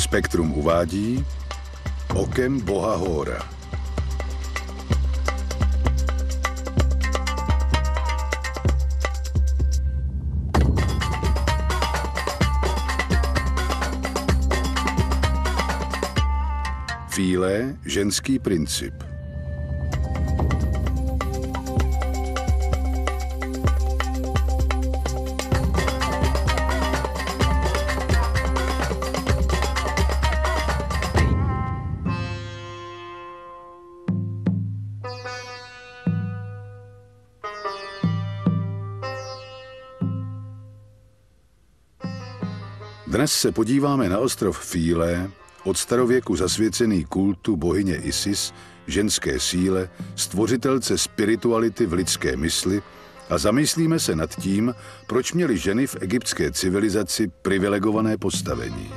Spektrum uvádí Okem boha Hóra. Fíle, ženský princip. Dnes se podíváme na ostrov Fíle, od starověku zasvěcený kultu bohyně Isis, ženské síle, stvořitelce spirituality v lidské mysli, a zamyslíme se nad tím, proč měly ženy v egyptské civilizaci privilegované postavení.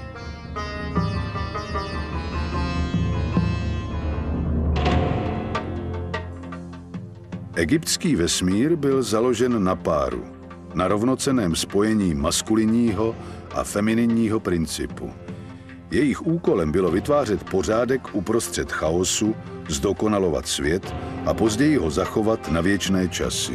Egyptský vesmír byl založen na páru, na rovnocenném spojení maskulinního a femininního principu. Jejich úkolem bylo vytvářet pořádek uprostřed chaosu, zdokonalovat svět a později ho zachovat na věčné časy.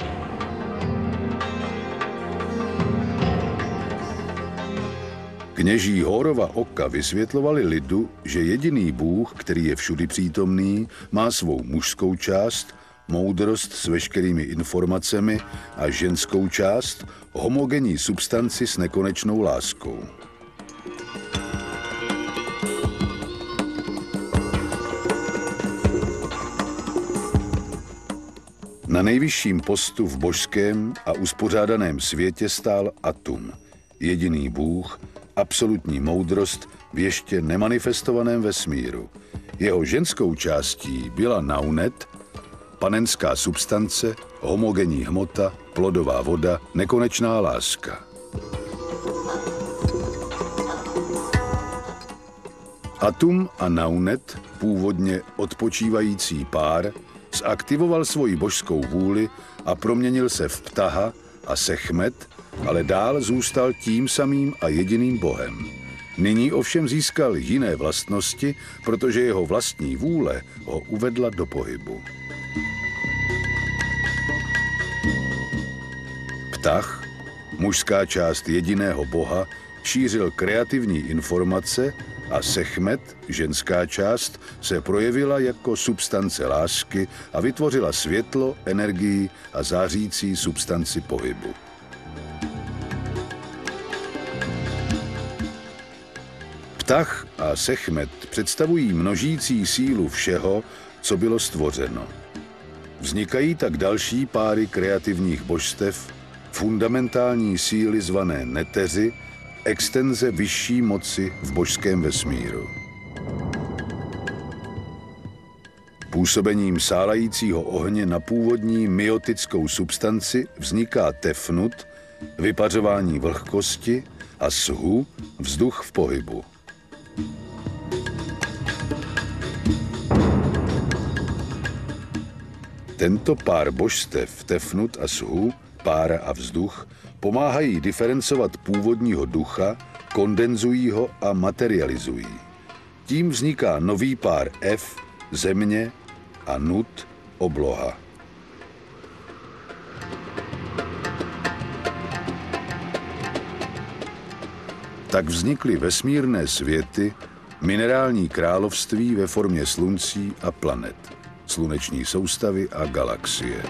Kněží Hórova oka vysvětlovali lidu, že jediný Bůh, který je všudy přítomný, má svou mužskou část, moudrost s veškerými informacemi, a ženskou část, homogenní substanci s nekonečnou láskou. Na nejvyšším postu v božském a uspořádaném světě stál Atum, jediný Bůh, absolutní moudrost v ještě nemanifestovaném vesmíru. Jeho ženskou částí byla Naunet, panenská substance, homogenní hmota, plodová voda, nekonečná láska. Atum a Naunet, původně odpočívající pár, zaktivoval svoji božskou vůli a proměnil se v Ptaha a Sechmet, ale dál zůstal tím samým a jediným bohem. Nyní ovšem získal jiné vlastnosti, protože jeho vlastní vůle ho uvedla do pohybu. Ptah, mužská část jediného boha, šířil kreativní informace a Sechmet, ženská část, se projevila jako substance lásky a vytvořila světlo, energii a zářící substanci pohybu. Ptah a Sechmet představují množící sílu všeho, co bylo stvořeno. Vznikají tak další páry kreativních božstev, fundamentální síly zvané neteři, extenze vyšší moci v božském vesmíru. Působením sálajícího ohně na původní myotickou substanci vzniká tefnut, vypařování vlhkosti, a shu, vzduch v pohybu. Tento pár božstev, tefnut a shu, pára a vzduch, pomáhají diferencovat původního ducha, kondenzují ho a materializují. Tím vzniká nový pár F, země, a nut, obloha. Tak vznikly vesmírné světy, minerální království ve formě sluncí a planet, sluneční soustavy a galaxie.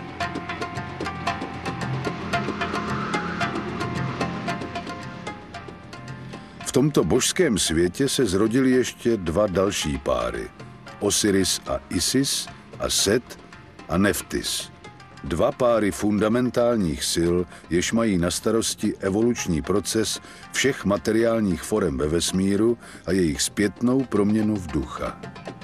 V tomto božském světě se zrodily ještě dva další páry, Osiris a Isis a Set a Neftis. Dva páry fundamentálních sil, jež mají na starosti evoluční proces všech materiálních forem ve vesmíru a jejich zpětnou proměnu v ducha.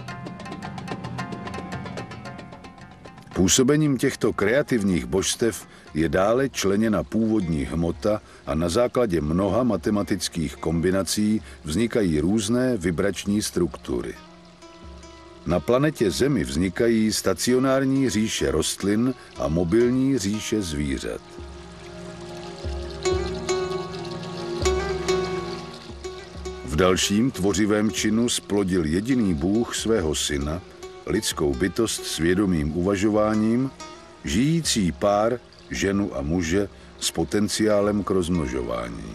Působením těchto kreativních božstev je dále členěna původní hmota a na základě mnoha matematických kombinací vznikají různé vibrační struktury. Na planetě Zemi vznikají stacionární říše rostlin a mobilní říše zvířat. V V dalším tvořivém činu splodil jediný Bůh svého syna, lidskou bytost s vědomým uvažováním, žijící pár, ženu a muže s potenciálem k rozmnožování.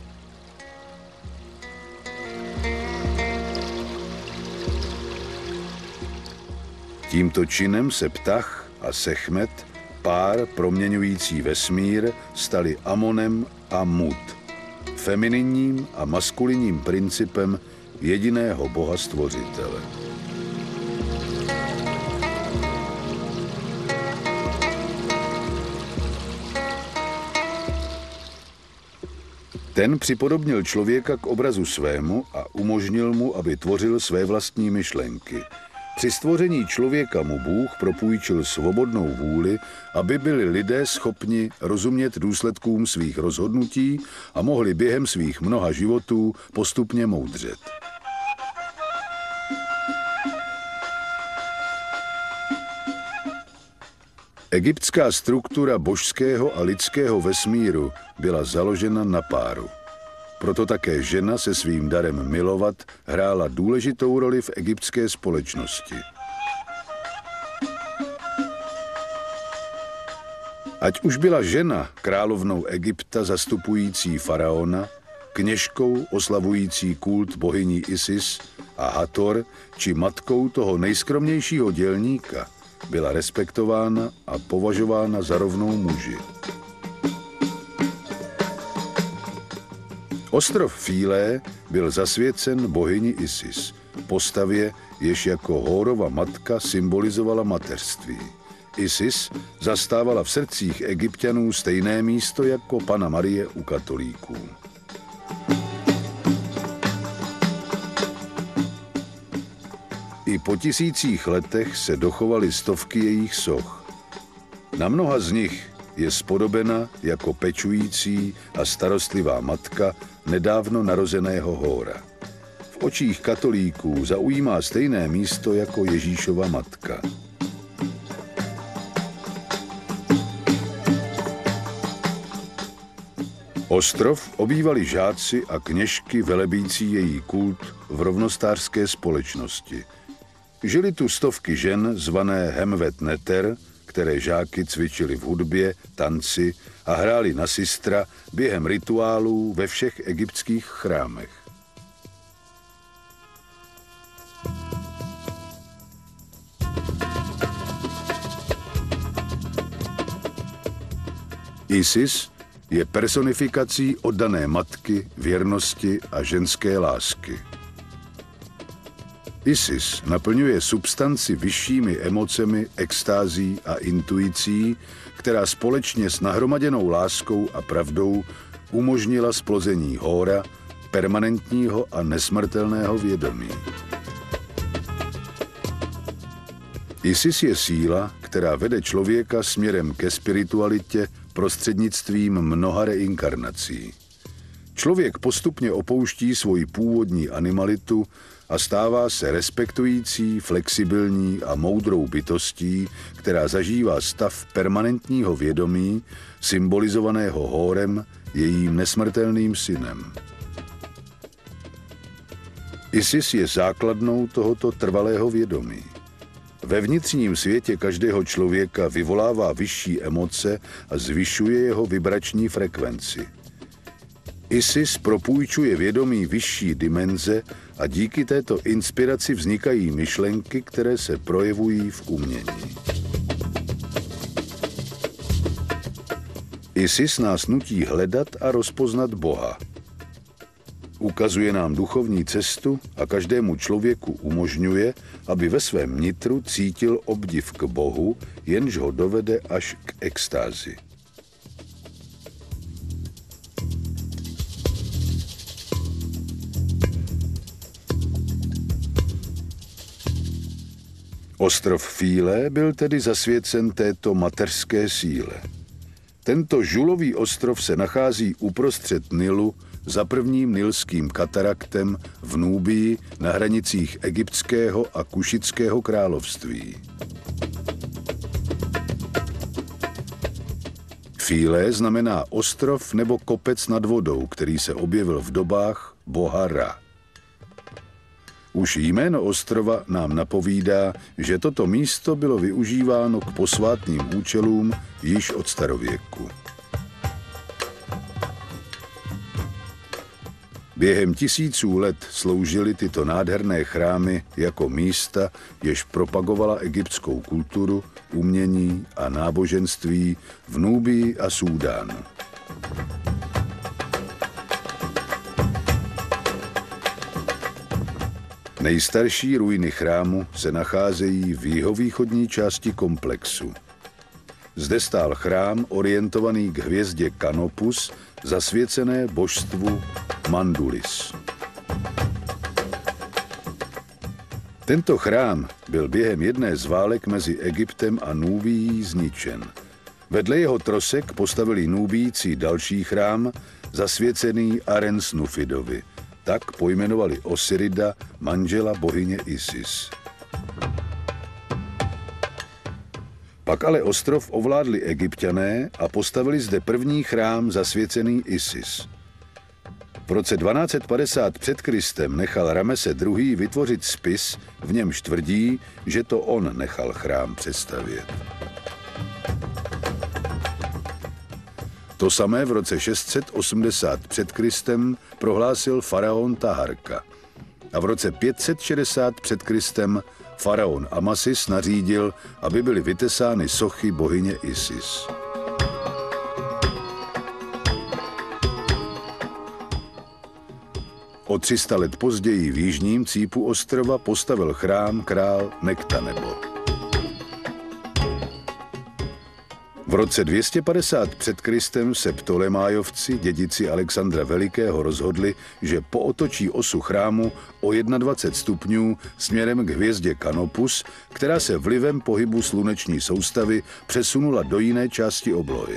Tímto činem se Ptah a Sechmet, pár proměňující vesmír, stali Amonem a Mut, femininním a maskulinním principem jediného Boha stvořitele. Ten připodobnil člověka k obrazu svému a umožnil mu, aby tvořil své vlastní myšlenky. Při stvoření člověka mu Bůh propůjčil svobodnou vůli, aby byli lidé schopni rozumět důsledkům svých rozhodnutí a mohli během svých mnoha životů postupně moudřet. Egyptská struktura božského a lidského vesmíru byla založena na páru. Proto také žena se svým darem milovat hrála důležitou roli v egyptské společnosti. Ať už byla žena královnou Egypta zastupující faraona, kněžkou oslavující kult bohyní Isis a Hathor, či matkou toho nejskromnějšího dělníka, byla respektována a považována za rovnou muži. Ostrov Fílé byl zasvěcen bohyni Isis, postavě, jež jako Hórova matka symbolizovala mateřství. Isis zastávala v srdcích Egypťanů stejné místo jako Panna Marie u katolíků. I po tisících letech se dochovaly stovky jejich soch. Na mnoha z nich je spodobena jako pečující a starostlivá matka nedávno narozeného Hóra. V očích katolíků zaujímá stejné místo jako Ježíšova matka. Ostrov obývali žáci a kněžky velebící její kult v rovnostářské společnosti. Žili tu stovky žen zvané Hemvet Neter, které žáky cvičili v hudbě, tanci a hráli na sistra během rituálů ve všech egyptských chrámech. Isis je personifikací oddané matky, věrnosti a ženské lásky. Isis naplňuje substanci vyššími emocemi, extází a intuicí, která společně s nahromaděnou láskou a pravdou umožnila splození Hóra, permanentního a nesmrtelného vědomí. Isis je síla, která vede člověka směrem ke spiritualitě prostřednictvím mnoha reinkarnací. Člověk postupně opouští svoji původní animalitu a stává se respektující, flexibilní a moudrou bytostí, která zažívá stav permanentního vědomí, symbolizovaného Hórem, jejím nesmrtelným synem. Isis je základnou tohoto trvalého vědomí. Ve vnitřním světě každého člověka vyvolává vyšší emoce a zvyšuje jeho vibrační frekvenci. Isis propůjčuje vědomí vyšší dimenze a díky této inspiraci vznikají myšlenky, které se projevují v umění. Isis nás nutí hledat a rozpoznat Boha. Ukazuje nám duchovní cestu a každému člověku umožňuje, aby ve svém nitru cítil obdiv k Bohu, jenž ho dovede až k extázi. Ostrov Fílé byl tedy zasvěcen této mateřské síle. Tento žulový ostrov se nachází uprostřed Nilu za prvním nilským kataraktem v Núbii na hranicích egyptského a kušického království. Fílé znamená ostrov nebo kopec nad vodou, který se objevil v dobách boha Ra. Už jméno ostrova nám napovídá, že toto místo bylo využíváno k posvátným účelům již od starověku. Během tisíců let sloužily tyto nádherné chrámy jako místa, jež propagovala egyptskou kulturu, umění a náboženství v Núbii a Súdánu. Nejstarší ruiny chrámu se nacházejí v jihovýchodní části komplexu. Zde stál chrám orientovaný k hvězdě Kanopus, zasvěcené božstvu Mandulis. Tento chrám byl během jedné z válek mezi Egyptem a Núbií zničen. Vedle jeho trosek postavili Núbijci další chrám, zasvěcený Aren-Snufidovi. Tak pojmenovali Osirida, manžela bohyně Isis. Pak ale ostrov ovládli Egypťané a postavili zde první chrám zasvěcený Isis. V roce 1250 před Kristem nechal Ramese II. Vytvořit spis, v němž tvrdí, že to on nechal chrám přestavět. To samé v roce 680 před Kristem prohlásil faraon Taharka. A v roce 560 před Kristem faraon Amasis nařídil, aby byly vytesány sochy bohyně Isis. O 300 let později v jižním cípu ostrova postavil chrám král Nektanebo. V roce 250 před Kristem se Ptolemájovci, dědici Alexandra Velikého, rozhodli, že pootočí osu chrámu o 21 stupňů směrem k hvězdě Kanopus, která se vlivem pohybu sluneční soustavy přesunula do jiné části oblohy.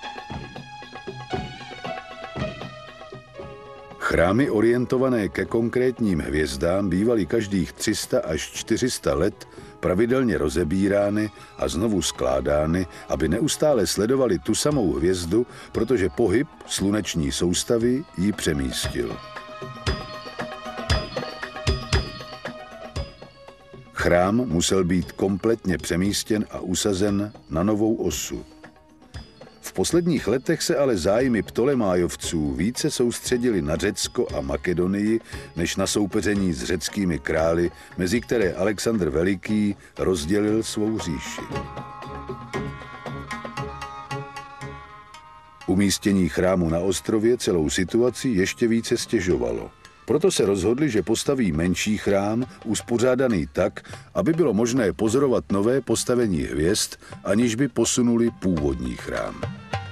Chrámy orientované ke konkrétním hvězdám bývaly každých 300 až 400 let pravidelně rozebírány a znovu skládány, aby neustále sledovali tu samou hvězdu, protože pohyb sluneční soustavy ji přemístil. Chrám musel být kompletně přemístěn a usazen na novou osu. V posledních letech se ale zájmy Ptolemájovců více soustředili na Řecko a Makedonii, než na soupeření s řeckými králi, mezi které Alexandr Veliký rozdělil svou říši. Umístění chrámu na ostrově celou situaci ještě více stěžovalo. Proto se rozhodli, že postaví menší chrám, uspořádaný tak, aby bylo možné pozorovat nové postavení hvězd, aniž by posunuli původní chrám.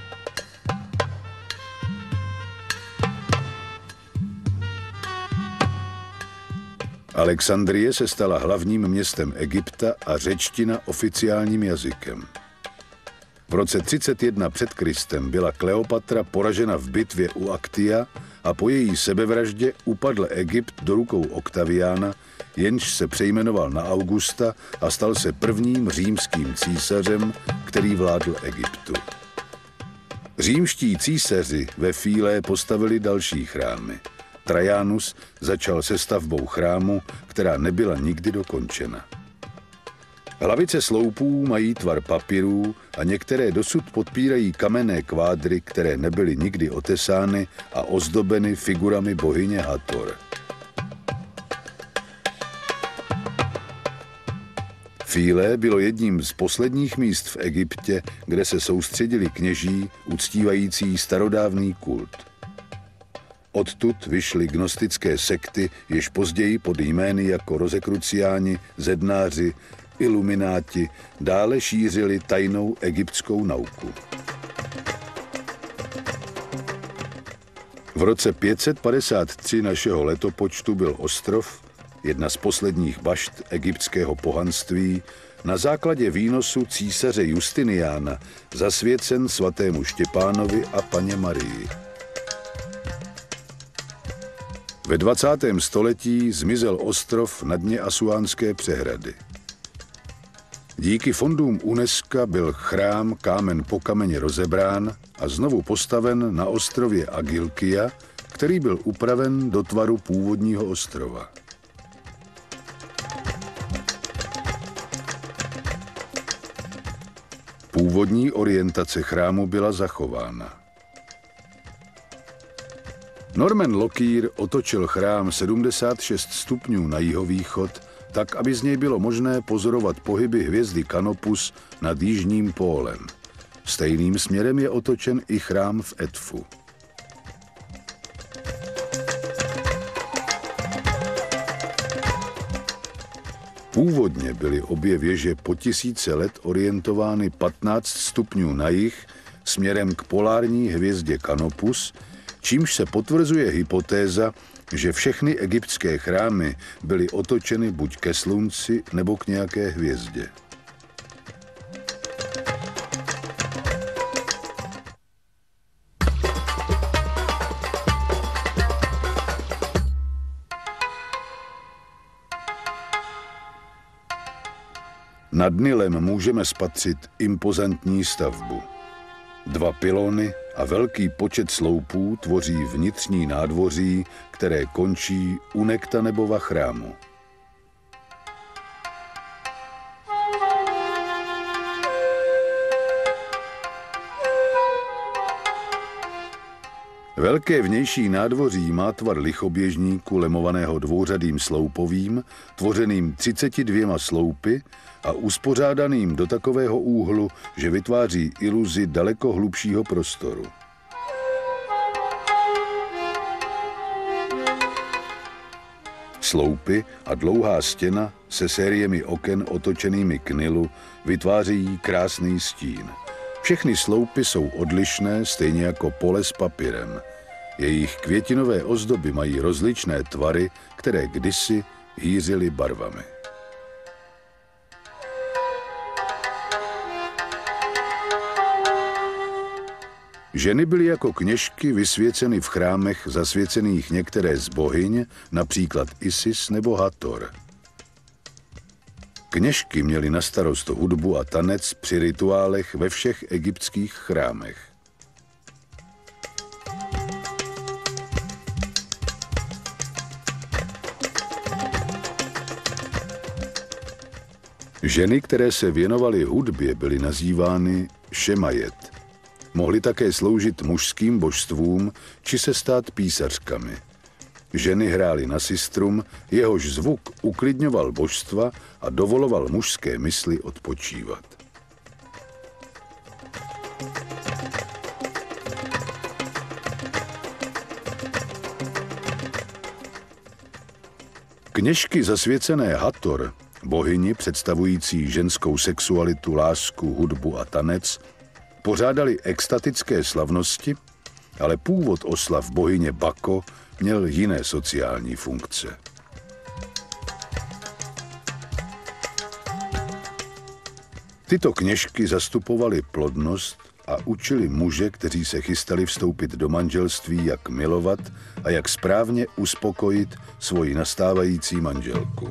Alexandrie se stala hlavním městem Egypta a řečtina oficiálním jazykem. V roce 31 před Kristem byla Kleopatra poražena v bitvě u Aktia a po její sebevraždě upadl Egypt do rukou Oktaviána, jenž se přejmenoval na Augusta a stal se prvním římským císařem, který vládl Egyptu. Římští císaři ve Fílé postavili další chrámy. Trajanus začal se stavbou chrámu, která nebyla nikdy dokončena. Hlavice sloupů mají tvar papirů a některé dosud podpírají kamenné kvádry, které nebyly nikdy otesány a ozdobeny figurami bohyně Hathor. Fílé bylo jedním z posledních míst v Egyptě, kde se soustředili kněží uctívající starodávný kult. Odtud vyšly gnostické sekty, jež později pod jmény jako Rozekruciáni, Zednáři, Ilumináti dále šířili tajnou egyptskou nauku. V roce 553 našeho letopočtu byl ostrov, jedna z posledních bašt egyptského pohanství, na základě výnosu císaře Justiniána zasvěcen svatému Štěpánovi a Panně Marii. Ve 20. století zmizel ostrov na dně Asuánské přehrady. Díky fondům UNESCO byl chrám kámen po kameni rozebrán a znovu postaven na ostrově Agilkia, který byl upraven do tvaru původního ostrova. Původní orientace chrámu byla zachována. Norman Lockyer otočil chrám 76 stupňů na jihovýchod, tak, aby z něj bylo možné pozorovat pohyby hvězdy Canopus nad jižním pólem. Stejným směrem je otočen i chrám v Edfu. Původně byly obě věže po tisíce let orientovány 15 stupňů na jih směrem k polární hvězdě Canopus, čímž se potvrzuje hypotéza, že všechny egyptské chrámy byly otočeny buď ke slunci nebo k nějaké hvězdě. Nad Nilem můžeme spatřit impozantní stavbu. 2 pylony a velký počet sloupů tvoří vnitřní nádvoří, které končí u Nektanebova chrámu. Velké vnější nádvoří má tvar lichoběžníku lemovaného dvouřadým sloupovým, tvořeným 32 sloupy a uspořádaným do takového úhlu, že vytváří iluzi daleko hlubšího prostoru. Sloupy a dlouhá stěna se sériemi oken otočenými k Nilu vytvářejí krásný stín. Všechny sloupy jsou odlišné, stejně jako pole s papirem. Jejich květinové ozdoby mají rozličné tvary, které kdysi hýřily barvami. Ženy byly jako kněžky vysvěceny v chrámech zasvěcených některé z bohyň, například Isis nebo Hathor. Kněžky měly na starost hudbu a tanec při rituálech ve všech egyptských chrámech. Ženy, které se věnovaly hudbě, byly nazývány šemajet. Mohly také sloužit mužským božstvům či se stát písařkami. Ženy hrály na sistrum, jehož zvuk uklidňoval božstva a dovoloval mužské mysli odpočívat. Kněžky zasvěcené Hathor, bohyni představující ženskou sexualitu, lásku, hudbu a tanec, pořádali extatické slavnosti, ale původ oslav bohyně Bako měl jiné sociální funkce. Tyto kněžky zastupovaly plodnost a učili muže, kteří se chystali vstoupit do manželství, jak milovat a jak správně uspokojit svoji nastávající manželku.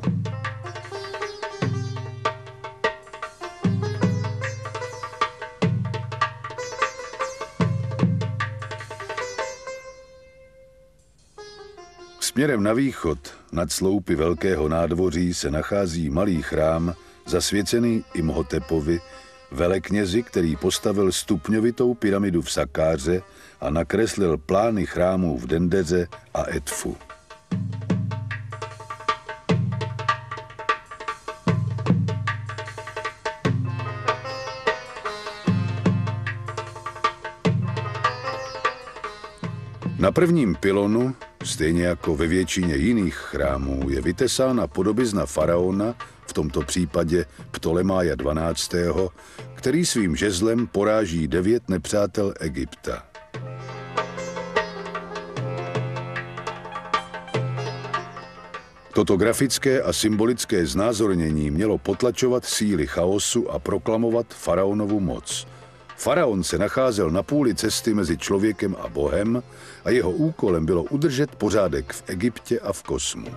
Směrem na východ, nad sloupy velkého nádvoří, se nachází malý chrám zasvěcený Imhotepovi, veleknězi, který postavil stupňovitou pyramidu v Sakáře a nakreslil plány chrámů v Dendeře a Edfu. Na prvním pylonu, stejně jako ve většině jiných chrámů, je vytesána podobizna faraona, v tomto případě Ptolemája 12., který svým žezlem poráží 9 nepřátel Egypta. Toto grafické a symbolické znázornění mělo potlačovat síly chaosu a proklamovat faraonovu moc. Faraon se nacházel na půli cesty mezi člověkem a Bohem a jeho úkolem bylo udržet pořádek v Egyptě a v kosmu.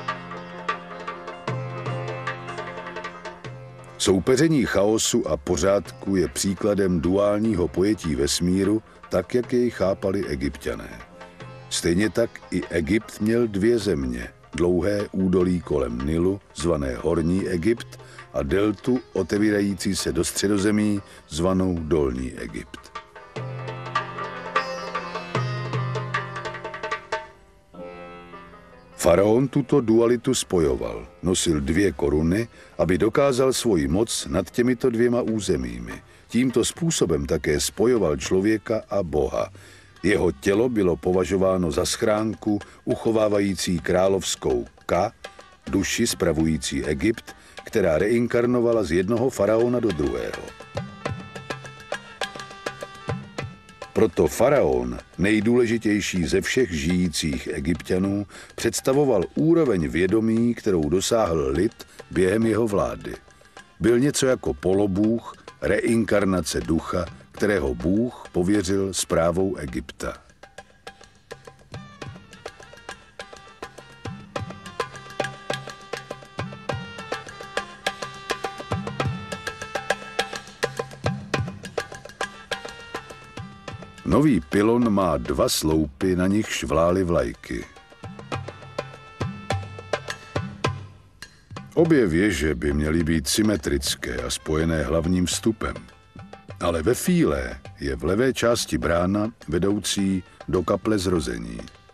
Soupeření chaosu a pořádku je příkladem duálního pojetí vesmíru, tak, jak jej chápali Egypťané. Stejně tak i Egypt měl 2 země, dlouhé údolí kolem Nilu, zvané Horní Egypt, a deltu otevírající se do Středozemí, zvanou Dolní Egypt. Faraon tuto dualitu spojoval. Nosil 2 koruny, aby dokázal svoji moc nad těmito 2 územími. Tímto způsobem také spojoval člověka a Boha. Jeho tělo bylo považováno za schránku uchovávající královskou Ka, duši spravující Egypt, která reinkarnovala z jednoho faraona do druhého. Proto faraon, nejdůležitější ze všech žijících Egypťanů, představoval úroveň vědomí, kterou dosáhl lid během jeho vlády. Byl něco jako polobůh, reinkarnace ducha, kterého Bůh pověřil správou Egypta. Nový pylon má 2 sloupy, na nichž vlály vlajky. Obě věže by měly být symetrické a spojené hlavním vstupem. Ale ve Fílé je v levé části brána vedoucí do kaple Zrození.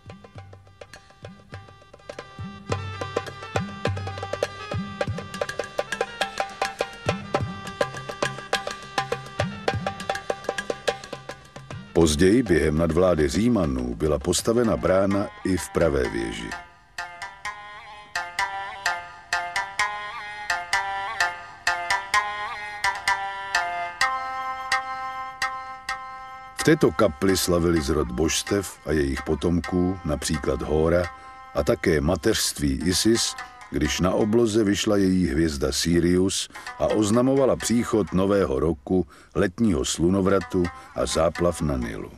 Později během nadvlády Římanů byla postavena brána i v pravé věži. V této kapli slavili zrod božstev a jejich potomků, například Hóra, a také mateřství Isis, když na obloze vyšla její hvězda Sirius a oznamovala příchod nového roku, letního slunovratu a záplav na Nilu.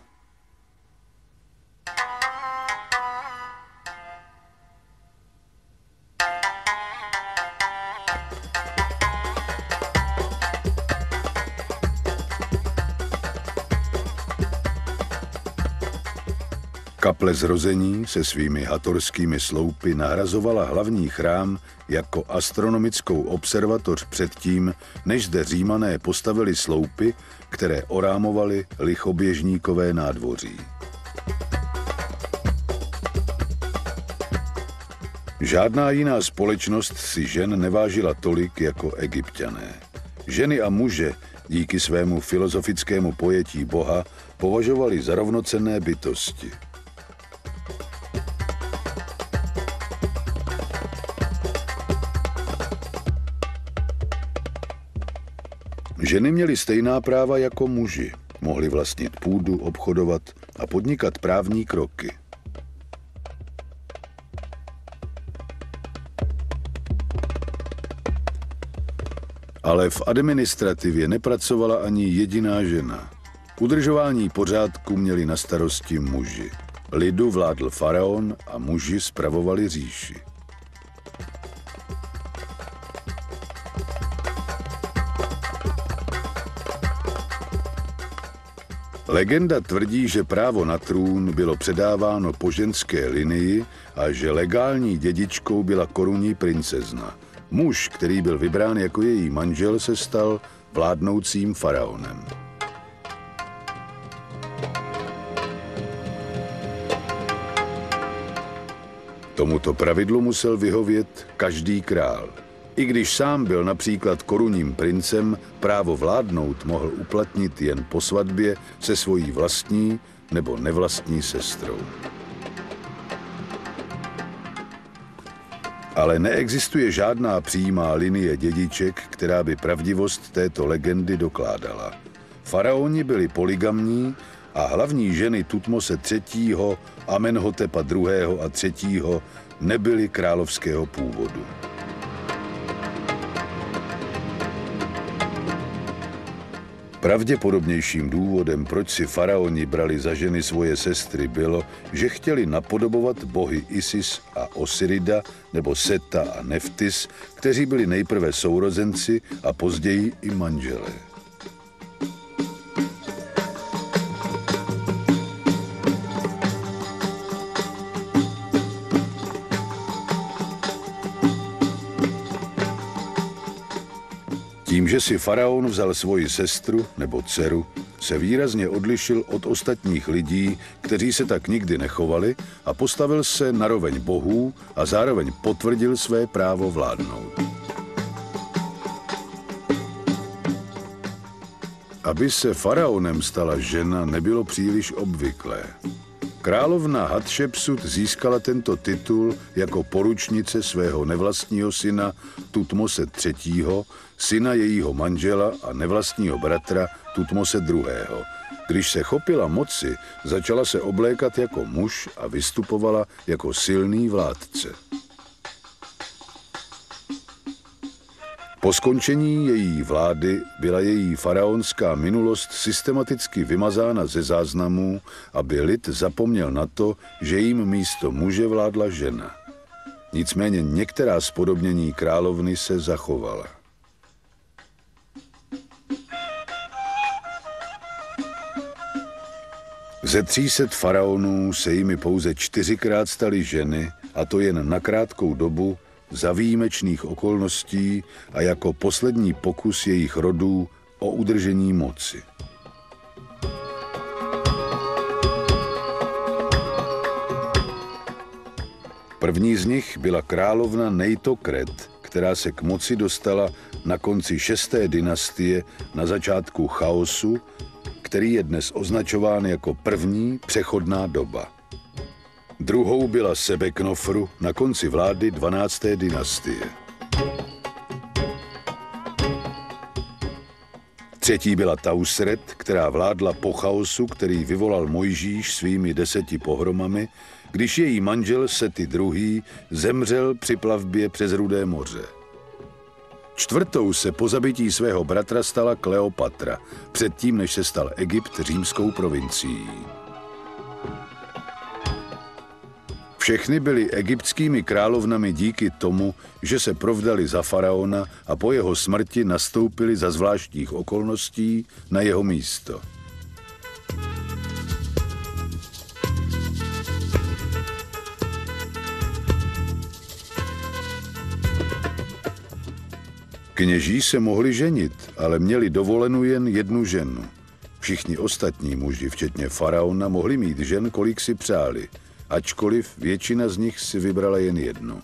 Kaple Zrození se svými hatorskými sloupy nahrazovala hlavní chrám jako astronomickou observatoř předtím, než zde Římané postavili sloupy, které orámovaly lichoběžníkové nádvoří. Žádná jiná společnost si žen nevážila tolik jako Egypťané. Ženy a muže díky svému filozofickému pojetí Boha považovali za rovnocenné bytosti. Ženy měly stejná práva jako muži. Mohly vlastnit půdu, obchodovat a podnikat právní kroky. Ale v administrativě nepracovala ani jediná žena. Udržování pořádku měli na starosti muži. Lidu vládl faraon a muži spravovali říši. Legenda tvrdí, že právo na trůn bylo předáváno po ženské linii a že legální dědičkou byla korunní princezna. Muž, který byl vybrán jako její manžel, se stal vládnoucím faraonem. Tomuto pravidlu musel vyhovět každý král. I když sám byl například korunním princem, právo vládnout mohl uplatnit jen po svatbě se svojí vlastní nebo nevlastní sestrou. Ale neexistuje žádná přímá linie dědiček, která by pravdivost této legendy dokládala. Faraoni byli polygamní a hlavní ženy Tutmose III., Amenhotepa II. A III. Nebyly královského původu. Pravděpodobnějším důvodem, proč si faraoni brali za ženy svoje sestry, bylo, že chtěli napodobovat bohy Isis a Osirida nebo Seta a Neftis, kteří byli nejprve sourozenci a později i manželé. Tím, že si faraon vzal svoji sestru nebo dceru, se výrazně odlišil od ostatních lidí, kteří se tak nikdy nechovali, a postavil se na roveň bohů a zároveň potvrdil své právo vládnout. Aby se faraonem stala žena, nebylo příliš obvyklé. Královna Hatšepsut získala tento titul jako poručnice svého nevlastního syna Tutmose III., syna jejího manžela a nevlastního bratra Tutmose II. Když se chopila moci, začala se oblékat jako muž a vystupovala jako silný vládce. Po skončení její vlády byla její faraonská minulost systematicky vymazána ze záznamů, aby lid zapomněl na to, že jim místo muže vládla žena. Nicméně některá zpodobnění královny se zachovala. Ze 300 faraonů se jimi pouze 4krát staly ženy, a to jen na krátkou dobu, za výjimečných okolností a jako poslední pokus jejich rodů o udržení moci. První z nich byla královna Nejtokret, která se k moci dostala na konci 6. dynastie na začátku chaosu, který je dnes označován jako první přechodná doba. Druhou byla Sebeknofru na konci vlády 12. dynastie. Třetí byla Tausret, která vládla po chaosu, který vyvolal Mojžíš svými 10 pohromami, když její manžel Seti II. Zemřel při plavbě přes Rudé moře. Čtvrtou se po zabití svého bratra stala Kleopatra, předtím, než se stal Egypt římskou provincií. Všechny byly egyptskými královnami díky tomu, že se provdali za faraona a po jeho smrti nastoupili za zvláštních okolností na jeho místo. Kněží se mohli ženit, ale měli dovolenu jen jednu ženu. Všichni ostatní muži, včetně faraona, mohli mít žen, kolik si přáli, ačkoliv většina z nich si vybrala jen jednu.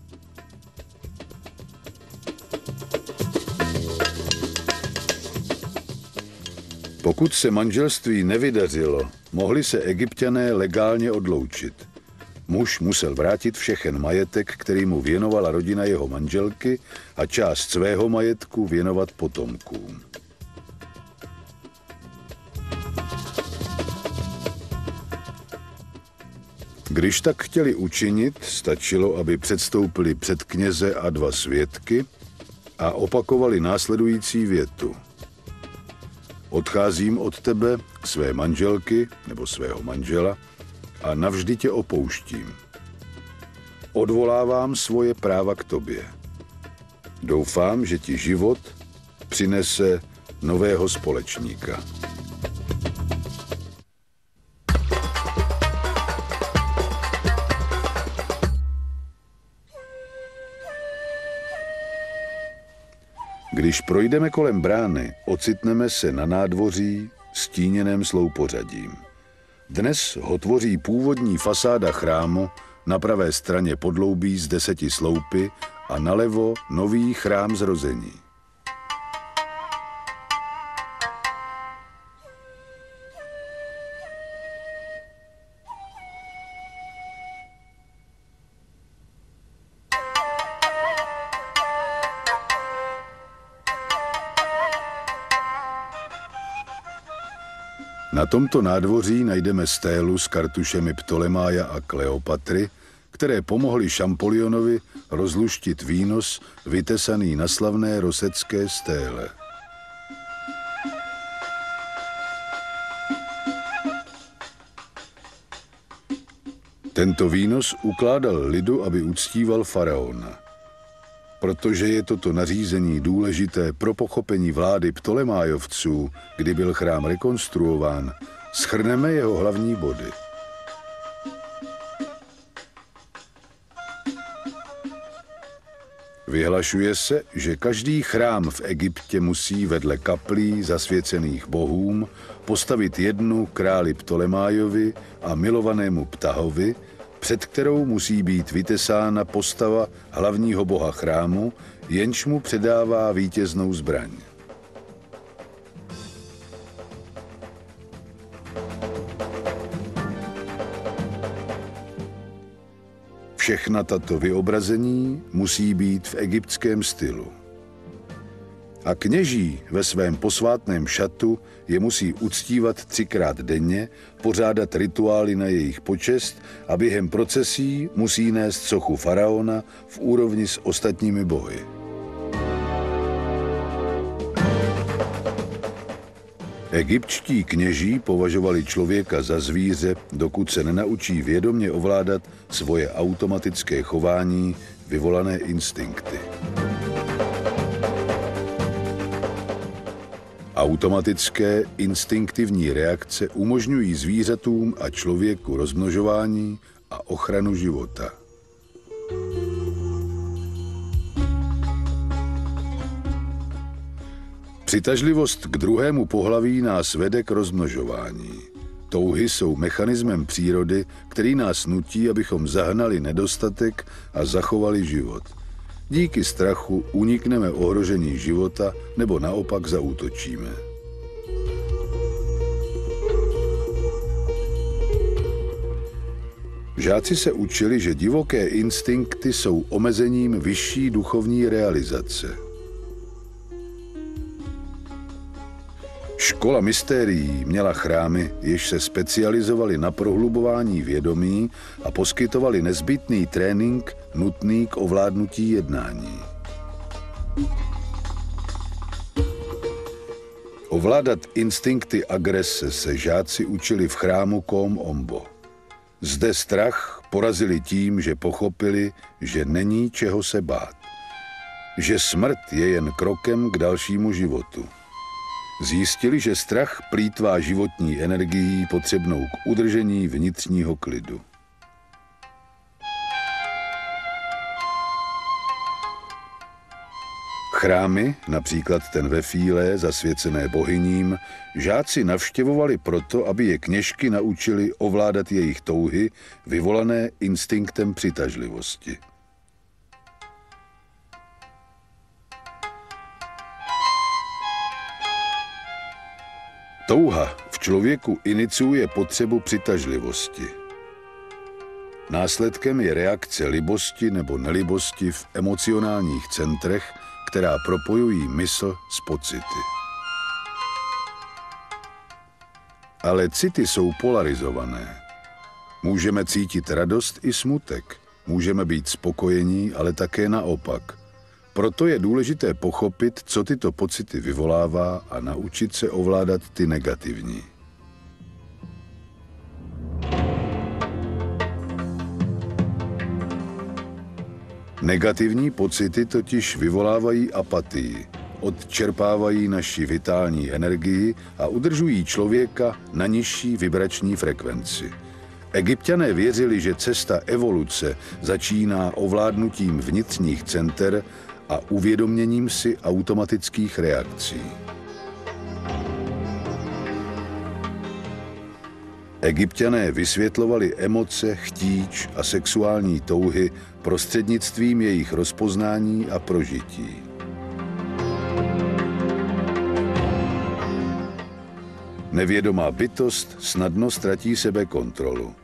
Pokud se manželství nevydařilo, mohli se Egypťané legálně odloučit. Muž musel vrátit všechen majetek, který mu věnovala rodina jeho manželky, a část svého majetku věnovat potomkům. Když tak chtěli učinit, stačilo, aby předstoupili před kněze a 2 svědky a opakovali následující větu. Odcházím od tebe, své manželky nebo svého manžela, a navždy tě opouštím. Odvolávám svoje práva k tobě. Doufám, že ti život přinese nového společníka. Když projdeme kolem brány, ocitneme se na nádvoří stíněném sloupořadím. Dnes ho tvoří původní fasáda chrámu, na pravé straně podloubí s 10 sloupy a nalevo nový chrám Zrození. Na tomto nádvoří najdeme stélu s kartušemi Ptolemája a Kleopatry, které pomohly Šampolionovi rozluštit výnos vytesaný na slavné rosecké stéle. Tento výnos ukládal lidu, aby uctíval faraona. Protože je toto nařízení důležité pro pochopení vlády Ptolemájovců, kdy byl chrám rekonstruován, shrneme jeho hlavní body. Vyhlašuje se, že každý chrám v Egyptě musí vedle kaplí zasvěcených bohům postavit jednu králi Ptolemájovi a milovanému Ptahovi, před kterou musí být vytesána postava hlavního boha chrámu, jenž mu předává vítěznou zbraň. Všechna tato vyobrazení musí být v egyptském stylu. A kněží ve svém posvátném šatu je musí uctívat 3krát denně, pořádat rituály na jejich počest a během procesí musí nést sochu faraona v úrovni s ostatními bohy. Egyptští kněží považovali člověka za zvíře, dokud se nenaučí vědomě ovládat svoje automatické chování, vyvolané instinkty. Automatické instinktivní reakce umožňují zvířatům a člověku rozmnožování a ochranu života. Přitažlivost k druhému pohlaví nás vede k rozmnožování. Touhy jsou mechanismem přírody, který nás nutí, abychom zahnali nedostatek a zachovali život. Díky strachu unikneme ohrožení života nebo naopak zaútočíme. Žáci se učili, že divoké instinkty jsou omezením vyšší duchovní realizace. Škola mystérií měla chrámy, jež se specializovaly na prohlubování vědomí a poskytovali nezbytný trénink nutný k ovládnutí jednání. Ovládat instinkty agrese se žáci učili v chrámu Kom Ombo. Zde strach porazili tím, že pochopili, že není čeho se bát. Že smrt je jen krokem k dalšímu životu. Zjistili, že strach plýtvá životní energií potřebnou k udržení vnitřního klidu. Chrámy, například ten ve Fíle, zasvěcené bohyním, žáci navštěvovali proto, aby je kněžky naučili ovládat jejich touhy, vyvolané instinktem přitažlivosti. Touha v člověku iniciuje potřebu přitažlivosti. Následkem je reakce libosti nebo nelibosti v emocionálních centrech, která propojují mysl s pocity. Ale city jsou polarizované. Můžeme cítit radost i smutek. Můžeme být spokojení, ale také naopak. Proto je důležité pochopit, co tyto pocity vyvolává a naučit se ovládat ty negativní. Negativní pocity totiž vyvolávají apatii, odčerpávají naši vitální energii a udržují člověka na nižší vibrační frekvenci. Egypťané věřili, že cesta evoluce začíná ovládnutím vnitřních center a uvědoměním si automatických reakcí. Egypťané vysvětlovali emoce, chtíč a sexuální touhy prostřednictvím jejich rozpoznání a prožití. Nevědomá bytost snadno ztratí sebekontrolu.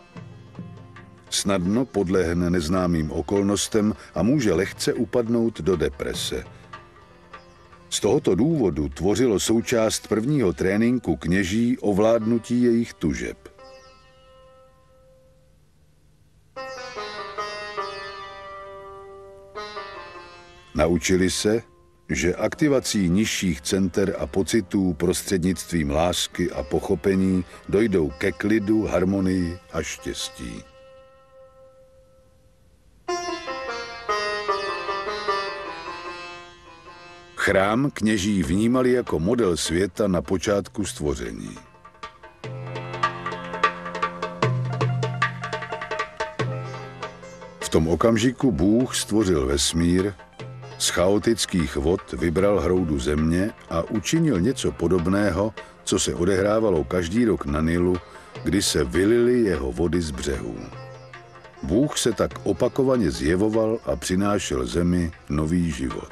Snadno podlehne neznámým okolnostem a může lehce upadnout do deprese. Z tohoto důvodu tvořilo součást prvního tréninku kněží ovládnutí jejich tužeb. Naučili se, že aktivací nižších center a pocitů prostřednictvím lásky a pochopení dojdou ke klidu, harmonii a štěstí. Chrám kněží vnímali jako model světa na počátku stvoření. V tom okamžiku Bůh stvořil vesmír Z chaotických vod vybral hroudu země a učinil něco podobného, co se odehrávalo každý rok na Nilu, kdy se vylily jeho vody z břehů. Bůh se tak opakovaně zjevoval a přinášel zemi nový život.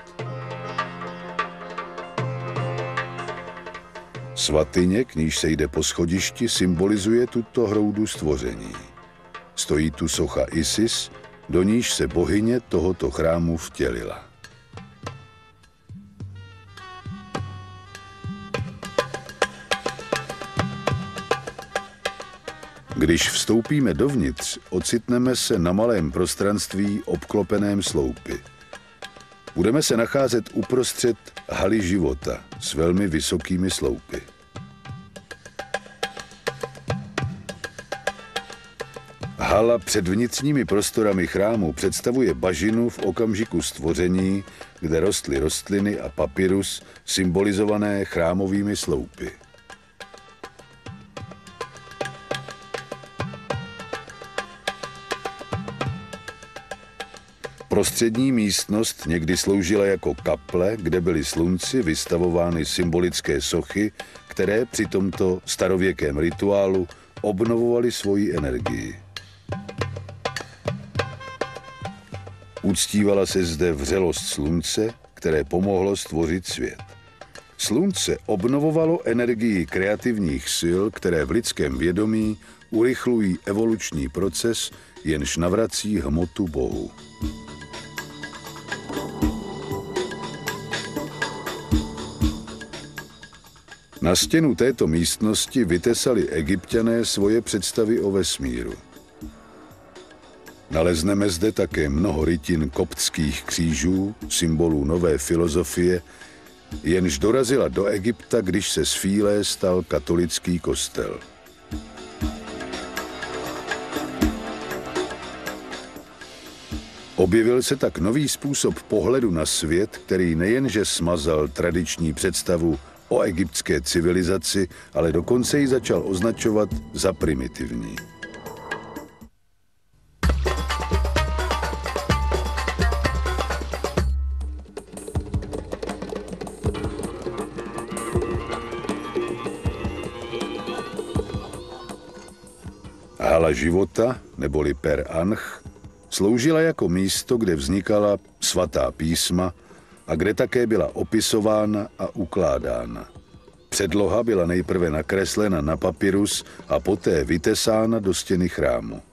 Svatyně, k níž se jde po schodišti, symbolizuje tuto hroudu stvoření. Stojí tu socha Isis, do níž se bohyně tohoto chrámu vtělila. Když vstoupíme dovnitř, ocitneme se na malém prostranství obklopeném sloupy. Budeme se nacházet uprostřed haly života s velmi vysokými sloupy. Hala před vnitřními prostorami chrámu představuje bažinu v okamžiku stvoření, kde rostly rostliny a papyrus symbolizované chrámovými sloupy. Prostřední místnost někdy sloužila jako kaple, kde byly slunci vystavovány symbolické sochy, které při tomto starověkém rituálu obnovovaly svoji energii. Uctívala se zde vřelost slunce, které pomohlo stvořit svět. Slunce obnovovalo energii kreativních sil, které v lidském vědomí urychlují evoluční proces, jenž navrací hmotu Bohu. Na stěnu této místnosti vytesali Egypťané svoje představy o vesmíru. Nalezneme zde také mnoho rytin koptských křížů, symbolů nové filozofie, jenž dorazila do Egypta, když se z Fílé stal katolický kostel. Objevil se tak nový způsob pohledu na svět, který nejenže smazal tradiční představu o egyptské civilizaci, ale dokonce ji začal označovat za primitivní. Hala života, neboli Per Anch, sloužila jako místo, kde vznikala svatá písma a kde také byla opisována a ukládána. Předloha byla nejprve nakreslena na papyrus a poté vytesána do stěny chrámu.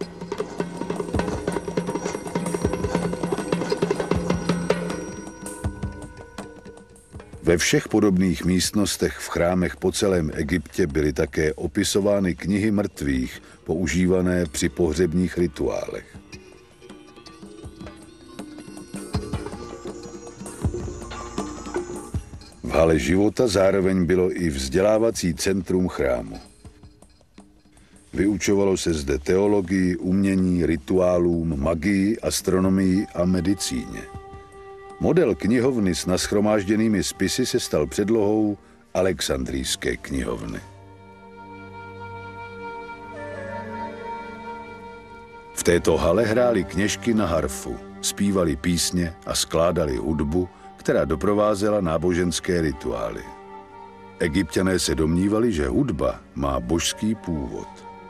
Ve všech podobných místnostech v chrámech po celém Egyptě byly také opisovány knihy mrtvých, používané při pohřebních rituálech. V hale života zároveň bylo i vzdělávací centrum chrámu. Vyučovalo se zde teologii, umění, rituálům, magii, astronomii a medicíně. Model knihovny s nashromážděnými spisy se stal předlohou Alexandrijské knihovny. V této hale hrály kněžky na harfu, zpívali písně a skládali hudbu, která doprovázela náboženské rituály. Egypťané se domnívali, že hudba má božský původ.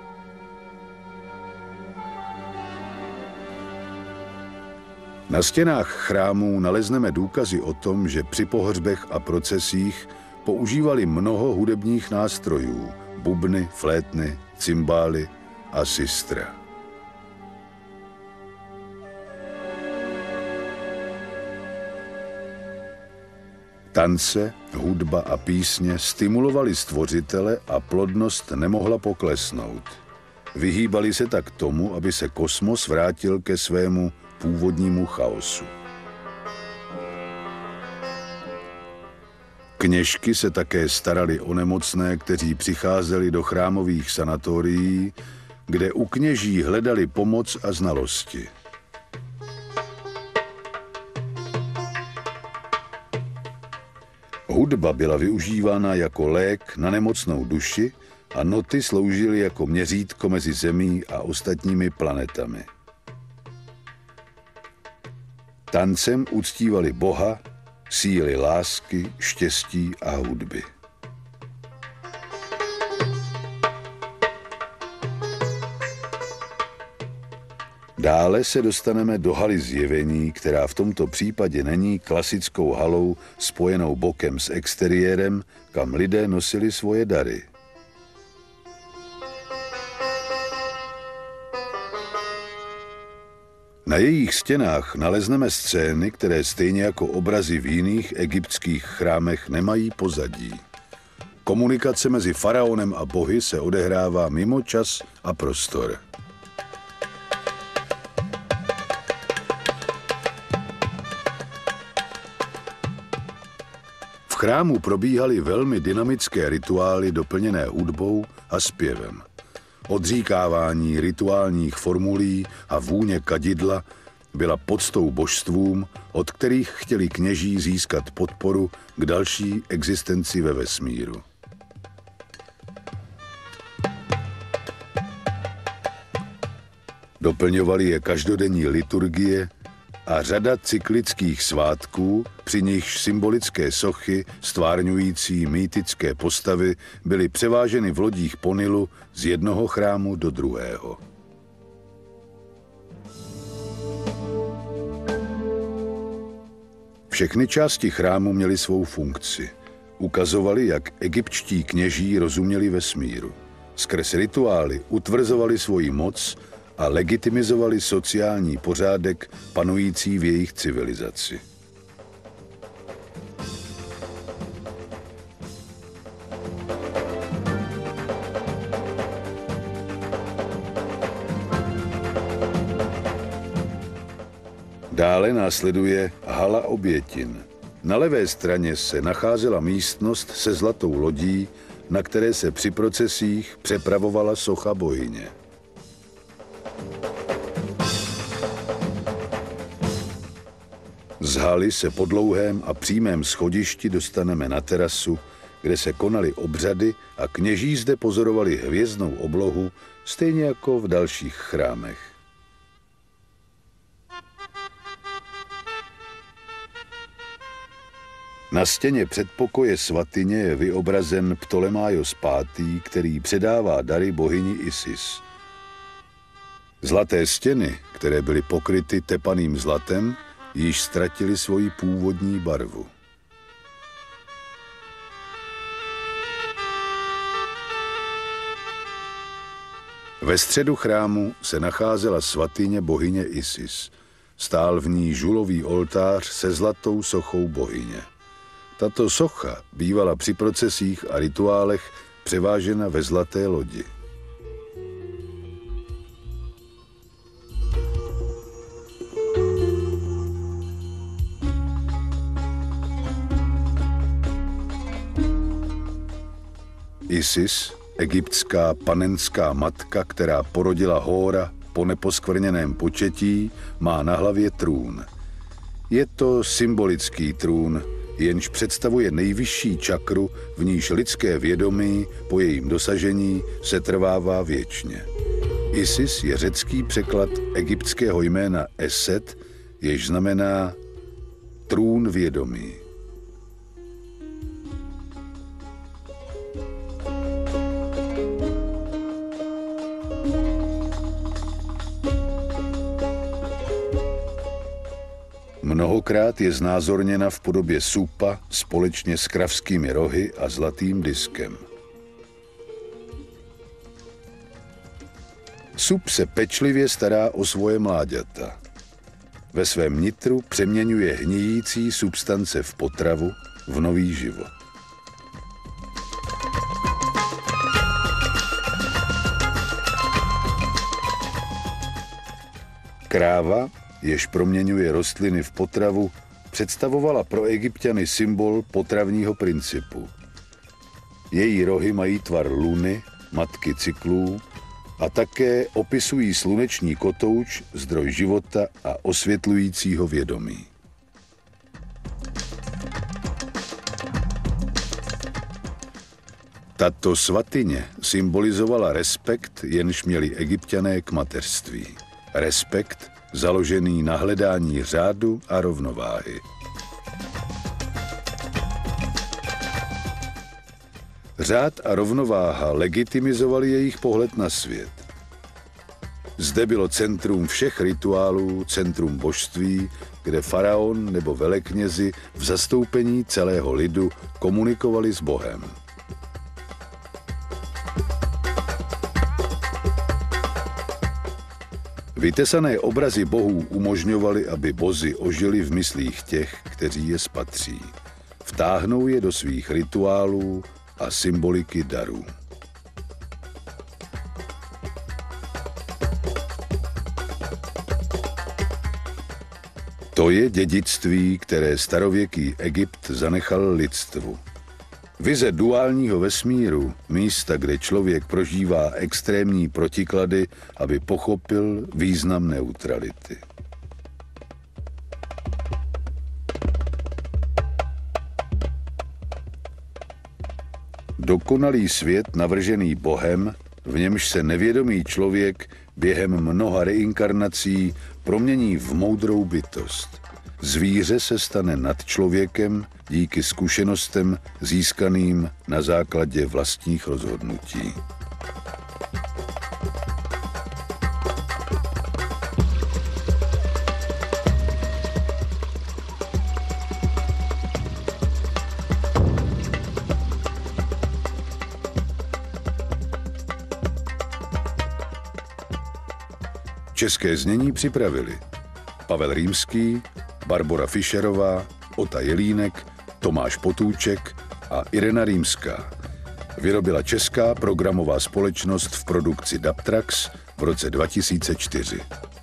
Na stěnách chrámů nalezneme důkazy o tom, že při pohřbech a procesích používali mnoho hudebních nástrojů, bubny, flétny, cymbály a sistra. Tance, hudba a písně stimulovaly stvořitele a plodnost nemohla poklesnout. Vyhýbali se tak tomu, aby se kosmos vrátil ke svému původnímu chaosu. Kněžky se také starali o nemocné, kteří přicházeli do chrámových sanatorií, kde u kněží hledali pomoc a znalosti. Hudba byla využívána jako lék na nemocnou duši a noty sloužily jako měřítko mezi Zemí a ostatními planetami. Tancem uctívali Boha, síly lásky, štěstí a hudby. Dále se dostaneme do haly zjevení, která v tomto případě není klasickou halou spojenou bokem s exteriérem, kam lidé nosili svoje dary. Na jejich stěnách nalezneme scény, které stejně jako obrazy v jiných egyptských chrámech nemají pozadí. Komunikace mezi faraonem a bohy se odehrává mimo čas a prostor. V chrámu probíhaly velmi dynamické rituály doplněné hudbou a zpěvem. Odříkávání rituálních formulí a vůně kadidla byla poctou božstvům, od kterých chtěli kněží získat podporu k další existenci ve vesmíru. Doplňovaly je každodenní liturgie a řada cyklických svátků, při nichž symbolické sochy stvárňující mýtické postavy byly převáženy v lodích po Nilu z jednoho chrámu do druhého. Všechny části chrámu měly svou funkci. Ukazovali, jak egyptští kněží rozuměli vesmíru. Skrz rituály utvrzovali svoji moc a legitimizovali sociální pořádek panující v jejich civilizaci. Dále následuje hala obětin. Na levé straně se nacházela místnost se zlatou lodí, na které se při procesích přepravovala socha bohyně. Z haly se po dlouhém a přímém schodišti dostaneme na terasu, kde se konaly obřady a kněží zde pozorovali hvězdnou oblohu, stejně jako v dalších chrámech. Na stěně předpokoje svatyně je vyobrazen Ptolemájos V., který předává dary bohyni Isis. Zlaté stěny, které byly pokryty tepaným zlatem, již ztratili svoji původní barvu. Ve středu chrámu se nacházela svatyně bohyně Isis. Stál v ní žulový oltář se zlatou sochou bohyně. Tato socha bývala při procesích a rituálech převážena ve zlaté lodi. Isis, egyptská panenská matka, která porodila Hóra po neposkvrněném početí, má na hlavě trůn. Je to symbolický trůn, jenž představuje nejvyšší čakru, v níž lidské vědomí po jejím dosažení se trvává věčně. Isis je řecký překlad egyptského jména Eset, jež znamená trůn vědomí. Mnohokrát je znázorněna v podobě supa společně s kravskými rohy a zlatým diskem. Sup se pečlivě stará o svoje mláďata. Ve svém nitru přeměňuje hnijící substance v potravu, v nový život. Kráva, jež proměňuje rostliny v potravu, představovala pro Egypťany symbol potravního principu. Její rohy mají tvar luny, matky cyklů, a také opisují sluneční kotouč, zdroj života a osvětlujícího vědomí. Tato svatyně symbolizovala respekt, jenž měli Egypťané k mateřství. Respekt, založený na hledání řádu a rovnováhy. Řád a rovnováha legitimizovali jejich pohled na svět. Zde bylo centrum všech rituálů, centrum božství, kde faraon nebo veleknězi v zastoupení celého lidu komunikovali s Bohem. Vytesané obrazy bohů umožňovaly, aby bozi ožili v myslích těch, kteří je spatří. Vtáhnou je do svých rituálů a symboliky darů. To je dědictví, které starověký Egypt zanechal lidstvu. Vize duálního vesmíru, místa, kde člověk prožívá extrémní protiklady, aby pochopil význam neutrality. Dokonalý svět navržený Bohem, v němž se nevědomý člověk během mnoha reinkarnací promění v moudrou bytost. Zvíře se stane nad člověkem díky zkušenostem získaným na základě vlastních rozhodnutí. České znění připravili Pavel Rýmský, Barbora Fischerová, Ota Jelínek, Tomáš Potůček a Irena Rýmská. Vyrobila česká programová společnost v produkci Daptrax v roce 2004.